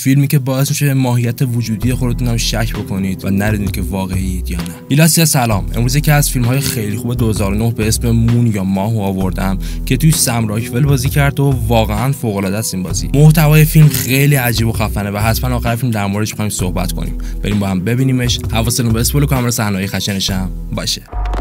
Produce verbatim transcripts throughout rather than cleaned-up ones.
فیلمی که باعث میشه به ماهیت وجودی خودتون هم شک بکنید و نریدید که واقعیید یا نه. ایلاسیا سلام. امروز یکی از فیلم‌های خیلی خوب دو هزار و نه به اسم مون یا ماه آوردم که توی سم راکول بازی کرد و واقعا فوق‌العاده است این بازی. محتوای فیلم خیلی عجیب و خفنه و حتما آخر فیلم در موردش می‌خوایم صحبت کنیم. بریم با هم ببینیمش. حواستون به اسپول کامل صحنه‌های خشنش هم باشه.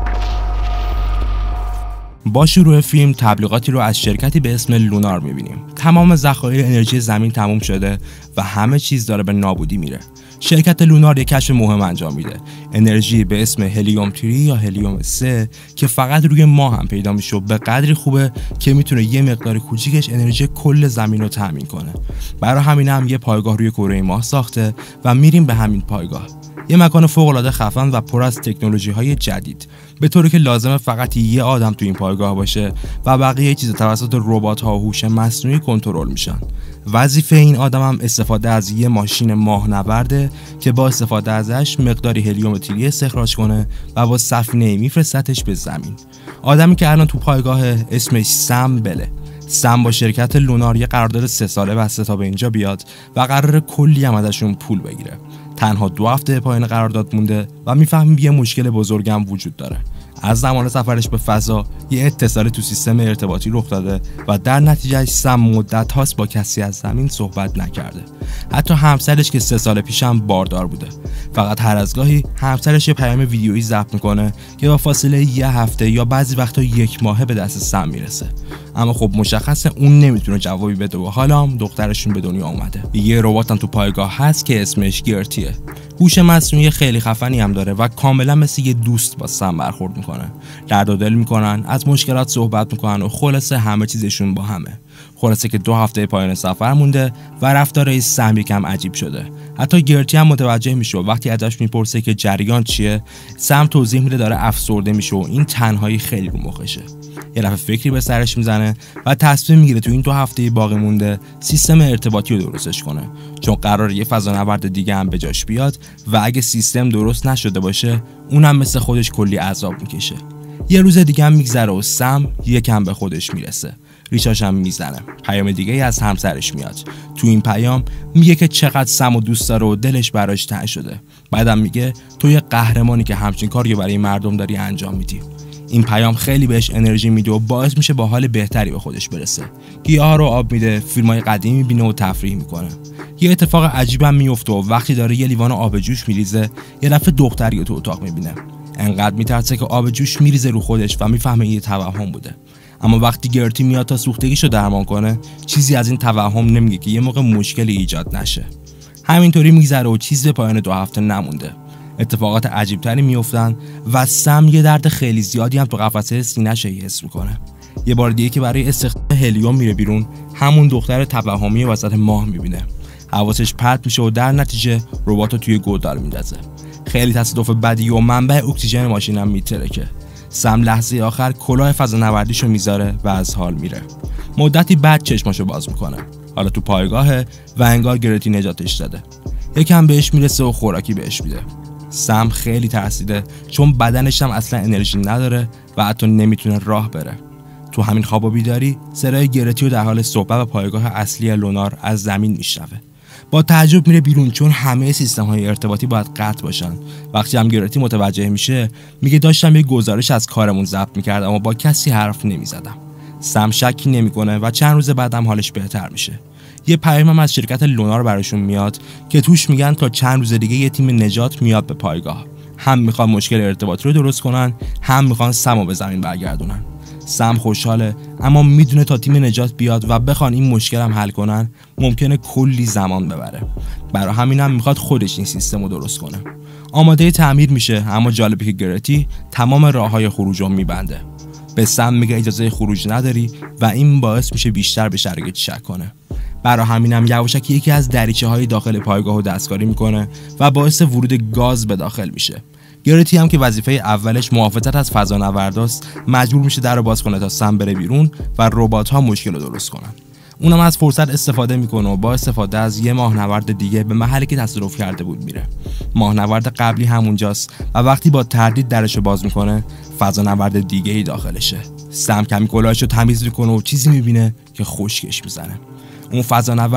با شروع فیلم تبلیغاتی رو از شرکتی به اسم لونار می‌بینیم. تمام ذخایر انرژی زمین تموم شده و همه چیز داره به نابودی میره. شرکت لونار یک کشف مهم انجام میده. انرژی به اسم هلیوم سه یا هلیوم سه که فقط روی ماه هم پیدا میشه و به قدری خوبه که میتونه یه مقدار کوچیکش انرژی کل زمین رو تامین کنه. برای همین هم یه پایگاه روی کره ماه ساخته و میریم به همین پایگاه. یه مکان فوق‌العاده خفن و پر از تکنولوژی‌های جدید، به طوری که لازمه فقط یه آدم تو این پایگاه باشه و بقیه چیزا توسط ربات‌ها و هوش مصنوعی کنترل میشن. وظیفه این آدم هم استفاده از یه ماشین ماهنورده که با استفاده ازش مقداری هلیوم تریه استخراج کنه و با سفینه میفرستتش به زمین. آدمی که الان تو پایگاه اسمش سم بله. سم با شرکت لونار یه قرارداد سه ساله بسته تا به اینجا بیاد و قراره کلی هم ازشون پول بگیره. تنها دو هفته پایان قرارداد مونده و میفهمیم یه مشکل بزرگم وجود داره. از زمان سفرش به فضا یه اتصال تو سیستم ارتباطی رخ داده و در نتیجه سم مدت هاست با کسی از زمین صحبت نکرده. حتی همسرش که سه سال پیش هم باردار بوده. فقط هر از گاهی همسرش یه پیام ویدیویی ضبط میکنه که با فاصله یه هفته یا بعضی وقتا یک ماهه به دست سم میرسه. اما خب مشخصه اون نمیتونه جوابی بده و حالا هم دخترشون به دنیا اومده. یه ربات هم تو پایگاه هست که اسمش گرتیه. هوش مصنوعی خیلی خفنی هم داره و کاملا مثل یه دوست با سم برخورد میکنه. درد و دل میکنن، از مشکلات صحبت میکنن و خلاصه همه چیزشون با همه. خلاصه که دو هفته پایان سفر مونده و رفتار سم یکم عجیب شده. حتی گرتی هم متوجه میشه و وقتی ازش میپرسه که جریان چیه، سم توضیح میده داره افسرده میشه و این تنهایی خیلی رو مخشه. یه دفعه فکری به سرش میزنه و تصمیم میگیره تو این دو هفته باقی مونده سیستم ارتباطی رو درستش کنه، چون قراره یه فضانورد دیگه هم به جاش بیاد و اگه سیستم درست نشده باشه اونم مثل خودش کلی عذاب میکشه. یه روز دیگه هم میگذره و سم یکم به خودش میرسه. ریشاش هم میزنه. پیام دیگه از همسرش میاد. تو این پیام میگه که چقدر سم و دوست داره و دلش براش تنگ شده. بعدم میگه تو یه قهرمانی که همچین کاری برای مردم داری انجام میدی. این پیام خیلی بهش انرژی میده و باعث میشه با حال بهتری به خودش برسه. گیاها رو آب میده، فیلمای قدیمی میبینه و تفریح میکنه. یه اتفاق عجیبم میفته و وقتی داره یه لیوان آب جوش میریزه، یه دفعه دختری تو اتاق میبینه. انقدر میترسه که آب جوش میریزه رو خودش و میفهمه یه توهم بوده. اما وقتی گرتی میاد تا سوختگیشو درمان کنه، چیزی از این توهم نمیگه که یه موقع مشکلی ایجاد نشه. همینطوری میگذره و چیز به پایان دو هفته نمونده. اتفاقات عجیبتری میافتن و سم یه درد خیلی زیادی هم تو قفسه سینه‌ش حس میکنه. یه بار دیگه که برای استخراج هلیوم میره بیرون، همون دختر توهمی وسط ماه میبینه. حواسش پرت میشه و در نتیجه رباتو توی گودال میندازه. خیلی تصادف بدی و منبع اکسیژن ماشینم میترکه. سم لحظه آخر کلاه فضانوردیشو میذاره و از حال میره. مدتی بعد چشماشو باز میکنه. حالا تو پایگاهه و انگار گرتی نجاتش داده. یکم بهش میرسه و خوراکی بهش میده. سم خیلی ترسیده چون بدنش هم اصلا انرژی نداره و حتی نمیتونه راه بره. تو همین خواب و بیداری صدای گرتی رو در حال صحبت به پایگاه اصلی لونار از زمین میشنوه. با تعجب میره بیرون چون همه سیستم های ارتباطی باید قطع باشن. وقتی هم گرتی متوجه میشه میگه داشتم یه گزارش از کارمون ضبط میکردم اما با کسی حرف نمیزدم. سم شکی نمیکنه و چند روز بعدم حالش بهتر میشه. یه پیام هم از شرکت لونار براشون میاد که توش میگن تا چند روز دیگه یه تیم نجات میاد به پایگاه. هم میخوان مشکل ارتباطی رو درست کنن، هم میخوان سم رو به زمین برگردونن. سم خوشحاله اما میدونه تا تیم نجات بیاد و بخوان این مشکل هم حل کنن ممکنه کلی زمان ببره. برای همین هم میخواد خودش این سیستم رو درست کنه. آماده تعمیر میشه اما جالبه که گرتی تمام راههای خروج رو میبنده. به سم میگه اجازه خروج نداری و این باعث میشه بیشتر به شرایط شک کنه. برای همینم یواشکی یکی از دریچه‌های داخل پایگاه رو دستکاری میکنه و باعث ورود گاز به داخل میشه. گرتی هم که وظیفه اولش محافظت از فضانورداست مجبور میشه در رو باز کنه تا سم بره بیرون و ربات‌ها مشکل رو درست کنن. اونم از فرصت استفاده میکنه و با استفاده از یه ماهنورد دیگه به محلی که تصادف کرده بود میره. ماهنورد قبلی همونجاست و وقتی با تردید درشو باز میکنه فضانورد دیگه‌ای داخلشه. سم کمی کلاهشو تمیز میکنه و چیزی میبینه که خشکش میزنه. اون فضانورد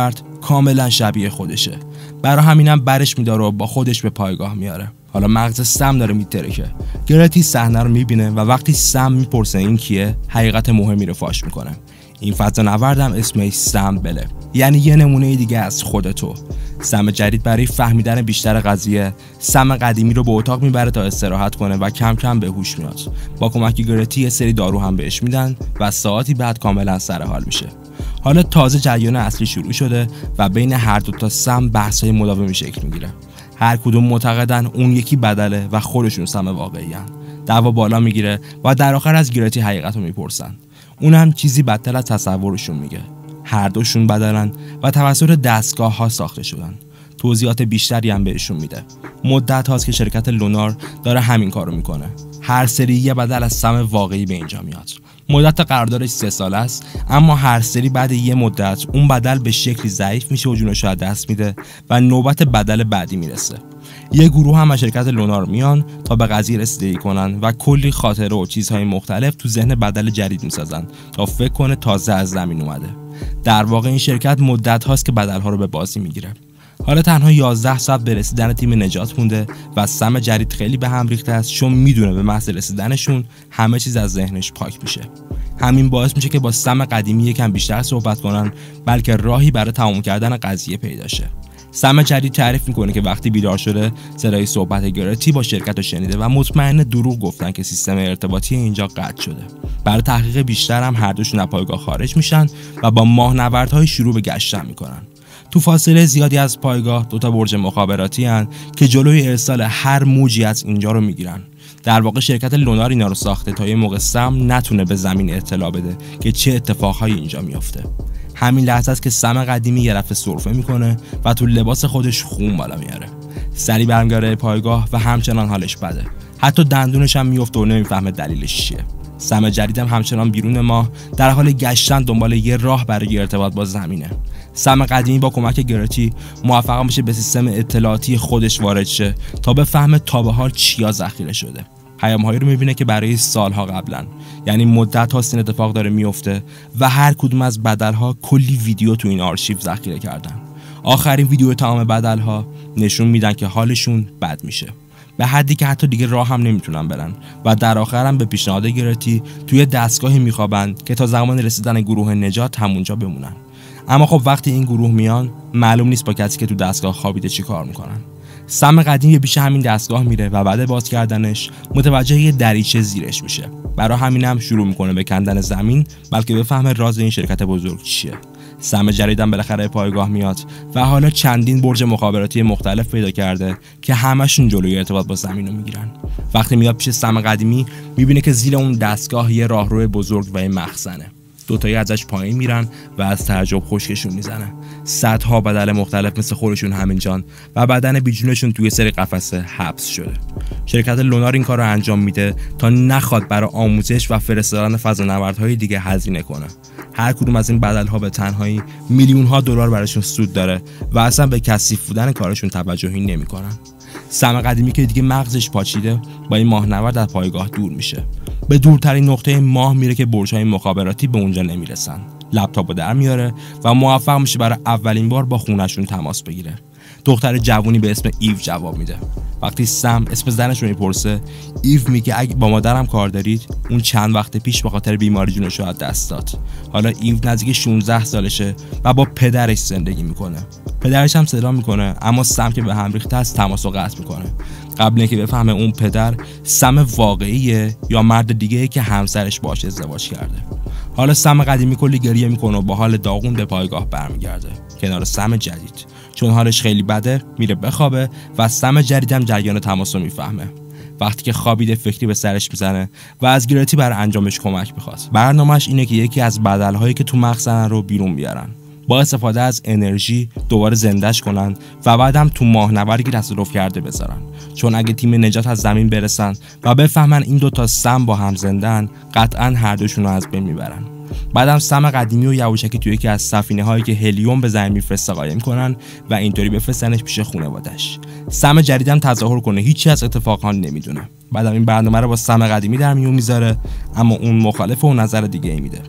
کاملا شبیه خودشه. برای همینم برش میداره و با خودش به پایگاه میاره. حالا مغز سم داره میترکه. گرتی صحنه رو میبینه و وقتی سم میپرسه این کیه، حقیقت مهمی رو فاش میکنه. این فضانوردم اسمش سم بله، یعنی یه نمونه دیگه از خودتو. سم جدید برای فهمیدن بیشتر قضیه سم قدیمی رو به اتاق میبره تا استراحت کنه و کم کم به هوش میاد. با کمک گرتی یه سری دارو هم بهش میدن و ساعتی بعد کاملا سر حال میشه. حالا تازه جریان اصلی شروع شده و بین هر دو تا سم بحث‌های مداومی شکل میگیره. هر کدوم معتقدن اون یکی بدله و خودشون سم واقعی‌ان. دعوا بالا میگیره و در آخر از گرتی حقیقت رو میپرسن. اونم چیزی بدتر از تصورشون میگه. هر دوشون بدلن و توسط دستگاه ها ساخته شدن. توضیحات بیشتری هم بهشون میده. مدت هاست که شرکت لونار داره همین کارو میکنه. هر سری یه بدل از سم واقعی به اینجا میاد. مدت قراردادش سه ساله است، اما هر سری بعد یه مدت اون بدل به شکلی ضعیف میشه و جونش رو از دست میده و نوبت بدل بعدی میرسه. یه گروه هم از شرکت لونار میان تا به قضیه رسیدگی کنن و کلی خاطره و چیزهای مختلف تو ذهن بدل جدید میسازن تا فکر کنه تازه از زمین اومده. در واقع این شرکت مدت هاست که بدلها رو به بازی میگیره. حالا تنها یازده ساعت به رسیدن تیم نجات مونده و سم جدید خیلی به هم ریخته است، چون میدونه به محض رسیدنشون همه چیز از ذهنش پاک میشه. همین باعث میشه که با سم قدیمی یکم بیشتر صحبت کنن، بلکه راهی برای تموم کردن قضیه پیدا شه. سم جدید تعریف میکنه که وقتی بیدار شده صدای صحبت گرتی با شرکت رو شنیده و مطمئن دروغ گفتن که سیستم ارتباطی اینجا قطع شده. برای تحقیق بیشتر هم هر دوشون از پایگاه خارج میشن و با ماهنوردهای شروع به گشتن میکنن. تو فاصله زیادی از پایگاه دو تا برج مخابراتی هن که جلوی ارسال هر موجی از اینجا رو میگیرن. در واقع شرکت لونار اینا رو ساخته تا یه موقع سم نتونه به زمین اطلاع بده که چه اتفاقهایی اینجا میافته. همین لحظه است که سم قدیمی یه رفته سرفه میکنه و تو لباس خودش خون بالا میاره. سری برمیگره پایگاه و همچنان حالش بده. حتی دندونش هم میفته و نمیفهمه دلیلش چیه. سم جدیدم همچنان بیرون ماه در حال گشتن دنبال یه راه برای ارتباط با زمینه. سم قدیمی با کمک گرتی موفق میشه به سیستم اطلاعاتی خودش وارد شه تا بفهمه تا به حال چیا ذخیره شده. پیام‌هایی رو می‌بینه که برای سالها قبلا، یعنی مدت هاست این اتفاق داره میفته و هر کدوم از بدل‌ها کلی ویدیو تو این آرشیو ذخیره کردن. آخرین ویدیو تمام بدل‌ها نشون میدن که حالشون بد میشه، به حدی که حتی دیگه راه هم نمیتونن برن و در آخر هم به پیشنهاد گرتی توی دستگاهی میخوابن که تا زمان رسیدن گروه نجات همونجا بمونن. اما خب وقتی این گروه میان معلوم نیست با کسی که تو دستگاه خوابیده چی کار میکنن. سم قدیم پیش همین دستگاه میره و بعد باز کردنش متوجه یه دریچه زیرش میشه. برای همینم شروع میکنه به کندن زمین، بلکه بفهمه راز این شرکت بزرگ چیه. سم جدیدم بالاخره پایگاه میاد و حالا چندین برج مخابراتی مختلف پیدا کرده که همشون جلوی ارتباط با زمین رو میگیرن. وقتی میاد پیش سم قدیمی میبینه که زیر اون دستگاه یه راهرو بزرگ و یه مخزنه. دوتایی ازش پایین میرن و از تعجب خشکشون میزنه. صدها بدل مختلف مثل خودشون همینجان و بدن بیجونشون توی سری قفسه حبس شده. شرکت لونار این کار رو انجام میده تا نخواد برای آموزش و فرستادن فضانوردهای دیگه هزینه کنه. هر کدوم از این بدل‌ها به تنهایی میلیون ها دلار براشون سود داره و اصلا به کثیف بودن کارشون توجهی نمیکنن. سم قدیمی که دیگه مغزش پاچیده با این ماهنورد از پایگاه دور میشه. به دورترین نقطه ماه میره که برج‌های مخابراتی به اونجا نمیرسن. لپتاپو در میاره و موفق میشه برای اولین بار با خونشون تماس بگیره. دختر جوونی به اسم ایو جواب میده. وقتی سم اسم زنش رو میپرسه، ایو میگه اگه با مادرم کار دارید، اون چند وقت پیش به خاطر بیماری جونش رو از دست داد. حالا ایو نزدیک شانزده سالشه و با پدرش زندگی میکنه. پدرش هم صدا میکنه، اما سم که به هم ریخته است تماس رو قطع میکنه. قبل اینکه بفهمه اون پدر سم واقعیه یا مرد دیگه‌ای که همسرش باهاش ازدواج کرده. حالا سم قدیمی کلی گریه میکنه و با حال داغون به پایگاه برمیگرده کنار سم جدید. چون حالش خیلی بده میره بخوابه و سم جدیدم جریان تماس رو میفهمه. وقتی که خوابیده فکری به سرش میزنه و از گرتی برای انجامش کمک میخواد. برنامه‌اش اینه که یکی از بدل‌هایی که تو مخزن رو بیرون بیارن، با استفاده از انرژی دوباره زندهش کنن و بعدم تو ماهنوردی که تصرف کرده بذارن. چون اگه تیم نجات از زمین برسن و بفهمن این دوتا سم با هم زندن، قطعا هر دوشون رو از بین میبرن. بعدم سم قدیمی و یواشکی توی یکی از سفینه هایی که هلیوم به زمین میفرسته قایم کنن و اینطوری بفرستنش پیش خانواده‌اش. سم جدیدم تظاهر کنه هیچی از اتفاقا نمیدونه. بعدم این برنامه رو با سم قدیمی در میون میذاره، اما اون مخالف و نظر دیگه ای میده.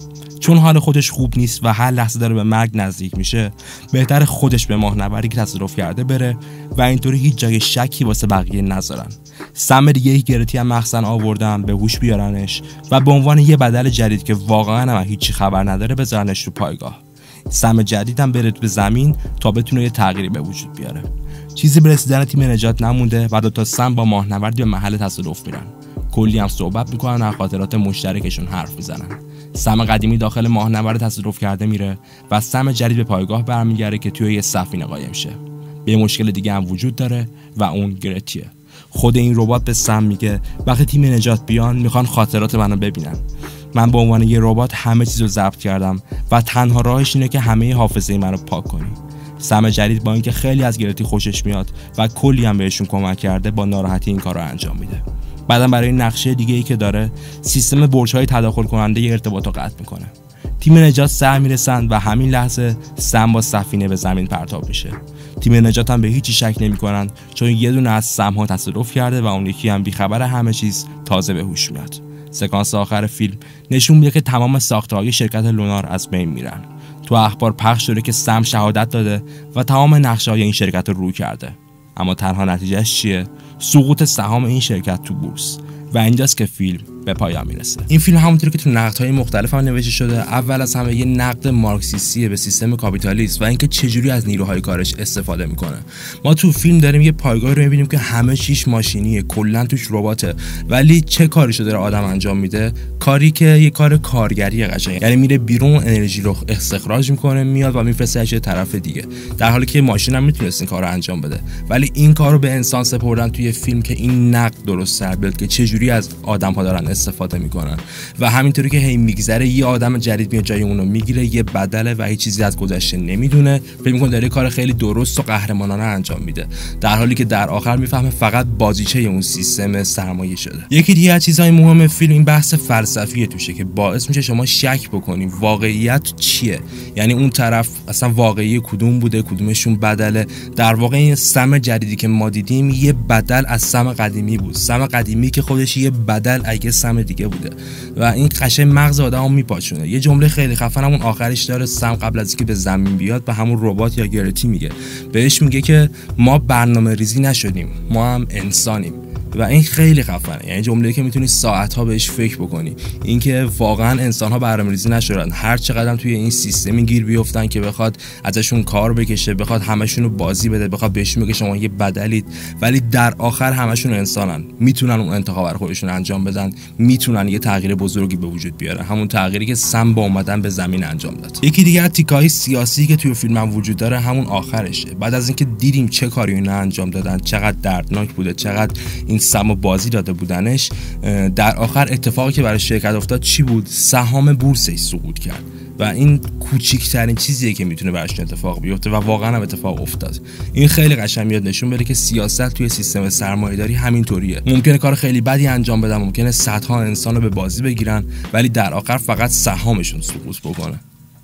چون حال خودش خوب نیست و هر لحظه داره به مرگ نزدیک میشه، بهتر خودش به ماهنوری که تصادف کرده بره و اینطوری هیچ جای شکی واسه بقیه نذارن. سم دیگه ای گرتی هم مخزن آوردن به هوش بیارنش و به عنوان یه بدل جدید که واقعا هم هیچی خبر نداره بذارنش تو پایگاه. سم جدید هم بره به زمین تا بتونه یه تغییری به وجود بیاره. چیزی به رسیدن تیم نجات نمونده و دو تا سم با ماهنوردی به محل تصادف میرن. کلی هم صحبت میکنن و خاطرات مشترکشون حرف میزنن. سم قدیمی داخل ماهنورد تصادف کرده میره و سم جدید به پایگاه برمیگره که توی یه سفینه قایم شه. یه مشکل دیگه هم وجود داره و اون گرتیه. خود این ربات به سم میگه وقتی تیم نجات بیان میخوان خاطرات منو ببینن. من به عنوان یه ربات همه چیزو ضبط کردم و تنها راهش اینه که همه حافظه منو پاک کنی. سم جدید با اینکه خیلی از گرتی خوشش میاد و کلی هم بهشون کمک کرده با ناراحتی این کارو انجام میده. بعدم برای نقشه دیگه ای که داره سیستم برج‌های تداخل کننده ی ارتباطو قطع میکنه. تیم نجات سر میرسن و همین لحظه سم با سفینه به زمین پرتاب میشه. تیم نجات هم به هیچی شک نمیکنن چون یه دونه از سم‌ها تصادف کرده و اون یکی هم بیخبر همه چیز تازه به هوش میاد. سکانس آخر فیلم نشون میده که تمام ساخته‌های شرکت لونار از بین میرن. تو اخبار پخش شده که سم شهادت داده و تمام نقشه‌های این شرکت رو رو کرده. اما تنها نتیجهش چیه؟ سقوط سهام این شرکت تو بورس. و اینجاست که فیلم به پایان میرسه. این فیلم همونطوری که تو نقدهای مختلف هم نوشته شده، اول از همه یه نقد مارکسیستی به سیستم کاپیتالیسم و اینکه چجوری از نیروهای کارش استفاده میکنه. ما تو فیلم داریم یه پایگاه رو میبینیم که همه چیش ماشینیه، کلا توش رباته، ولی چه کاریشو داره آدم انجام میده؟ کاری که یه کار کارگری قشنگه، یعنی میره بیرون انرژی رو استخراج میکنه، میاد و میفرستهش یه طرف دیگه، در حالی که ماشین هم میتونست این کارو انجام بده. ولی این کارو به انسان سپردن توی فیلم که این نقد درست سر بیاد که چجوری از آدم‌ها دارن استفاده میکنن و همینطوری که هی میگذره یه آدم جدید میاد جای اونو میگیره، یه بدله و هیچ چیزی از گذشته نمیدونه، فکر میکنه داره کار خیلی درست و قهرمانانه انجام میده، در حالی که در آخر میفهمه فقط بازیچه اون سیستم سرمایه شده. یکی دیگه از چیزهای مهم فیلم این بحث فلسفیه توشه که باعث میشه شما شک بکنی واقعیت چیه، یعنی اون طرف اصلا واقعی کدوم بوده، کدومشون بدله. در واقع این سم جدیدی که ما دیدیم یه بدل از سم قدیمی بود، سم قدیمی که خودش یه بدل اگه سم دیگه بوده و این قشنگ مغز آدمو میپاچونه. یه جمله خیلی خفن همون آخرش داره، سم قبل از اینکه به زمین بیاد به همون ربات یا گرتی میگه، بهش میگه که ما برنامه ریزی نشدیم، ما هم انسانیم و این خیلی خفنه. یعنی جمله‌ای که میتونی ساعت‌ها بهش فکر بکنی، اینکه واقعا انسان‌ها برنامه‌ریزی نشدن، هر چقدر توی این سیستمی گیر بیافتن که بخواد ازشون کار بکشه، بخواد همشون رو بازی بده، بخواد بهشون بگه شما یه بدلید، ولی در آخر همشون انسانن، میتونن اون انتخاب برای خودشون انجام بدن، میتونن یه تغییر بزرگی به وجود بیارن، همون تغییری که سم با اومدن به زمین انجام داد. یکی دیگه از تیکه‌های سیاسی که توی فیلم هم وجود داره همون آخرشه. بعد از اینکه دیدیم چه کاری اینا انجام دادن، چقدر دردناک بوده، چقدر این سم بازی داده بودنش، در آخر اتفاقی که برای شرکت افتاد چی بود؟ سهام بورسش سقوط کرد و این کوچیک‌ترین چیزیه که میتونه براش اتفاق بیفته و واقعا هم اتفاق افتاد. این خیلی قشنگ میاد نشون بده که سیاست توی سیستم سرمایه‌داری همینطوریه. ممکنه کار خیلی بدی انجام بدن، ممکنه صدها انسان رو به بازی بگیرن، ولی در آخر فقط سهامشون سقوط بکنه.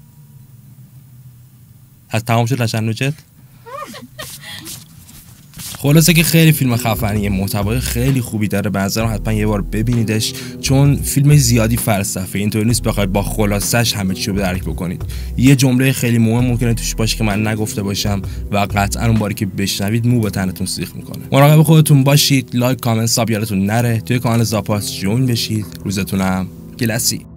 از تمام شد تشنجت؟ خلاصه که خیلی فیلم خفنیه، محتوای خیلی خوبی داره، به نظرم حتما یه بار ببینیدش چون فیلم زیادی فلسفه، اینطوری نیست بخواید با خلاصش همه چی رو درک بکنید. یه جمله خیلی مهم ممکنه توش باشه که من نگفته باشم و قطعا اون باری که بشنوید مو به تنتون سیخ میکنه. مراقب خودتون باشید، لایک، کامنت، ساب یادتون نره، توی کانال زاپاس جوین بشید. روزتونم گلسی.